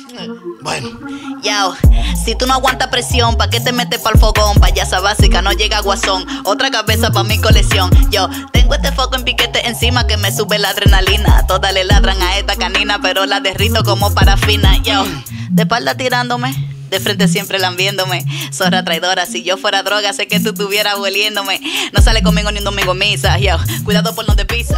Bueno. Yao, si tú no aguantas presión, ¿pa' qué te metes pa'l fogón? Payasa básica, no llega guasón. Otra cabeza pa' mi colección. Yo tengo este foco en piquete encima que me sube la adrenalina. Todas le ladran a esta canina, pero la derrito como parafina. Yo, de espalda tirándome, de frente siempre lambiéndome. Zorra traidora, si yo fuera droga, sé que tú estuvieras hueliéndome. No sale conmigo ni un domingo en misa. Yo, cuidado por donde pisa.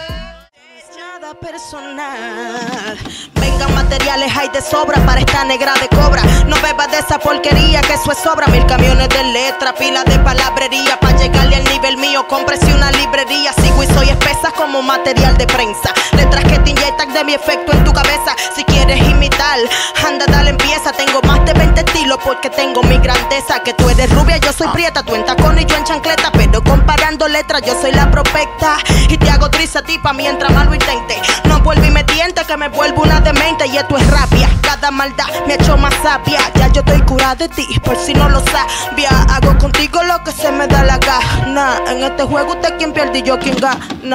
Personal. Vengan materiales, hay de sobra para esta negra de cobra. No bebas de esa porquería, que eso es sobra. 1000 camiones de letra, pilas de palabrería. Pa' llegarle al nivel mío, cómprese una librería. Sigo y soy espesa como material de prensa. Letras que te inyectan de mi efecto en tu cabeza. Si quieres imitar, anda, dale, empieza. Tengo más de 20 estilos porque tengo mi grandeza. Que tú eres rubia, yo soy prieta. Tú en tacón y yo en chancleta. Pero comparando letras, yo soy la prospecta. Y te hago triste a ti pa' mientras más lo intente. No vuelvo y me tiente que me vuelvo una demente. Y esto es rabia, cada maldad me ha hecho más sabia. Ya yo estoy curada de ti, por si no lo sabía. Hago contigo lo que se me da la gana. En este juego usted quien pierde y yo quien gana.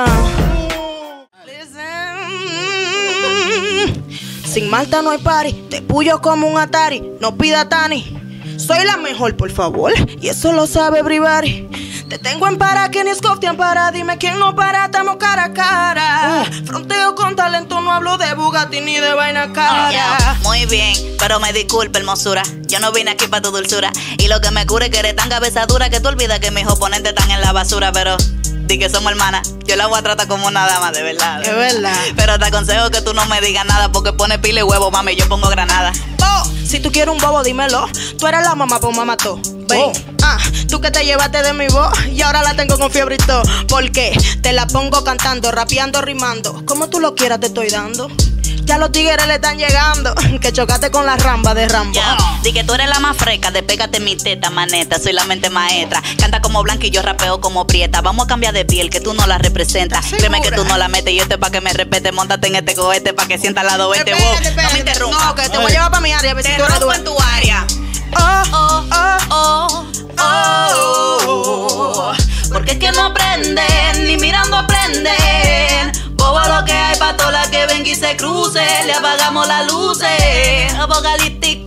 Sin Malta no hay party, te puyo como un Atari. No pida Tani, soy la mejor por favor, y eso lo sabe everybody. Te tengo en para, quien es Koftian para. Dime quién no para, estamos cara a cara. Fronteo con talento, no hablo de Bugatti ni de vaina cara. Muy bien, pero me disculpe, hermosura. Yo no vine aquí pa' tu dulzura. Y lo que me cure es que eres tan cabeza dura que tú olvidas que mis oponentes están en la basura. Pero di que somos hermanas, yo la voy a tratar como una dama, de verdad. Es verdad. Pero te aconsejo que tú no me digas nada, porque pone pile y huevo, mami, yo pongo granada. Oh, si tú quieres un bobo, dímelo. Tú eres la mamá, pues mamá tú. Ven, tú que te llevaste de mi voz y ahora la tengo con fiebre y todo. Porque te la pongo cantando, rapeando, rimando. Como tú lo quieras te estoy dando. Ya los tigres le están llegando. Que chocaste con la ramba de Rambo. Di que tú eres la más fresca, despégate mi teta, maneta. Soy la mente maestra. Canta como blanca y yo rapeo como prieta. Vamos a cambiar de piel, que tú no la representas. Créeme que tú no la metes y este pa' que me respete. Móntate en este cohete pa' que sienta al lado este. No me interrumpas. No, que te voy a llevar pa' mi área. Te rompo en tu área. Porque es que no aprenden, ni mirando aprenden. Bobo lo que hay pa' todas las que venga y se cruce. Le apagamos las luces. Apocalíptico.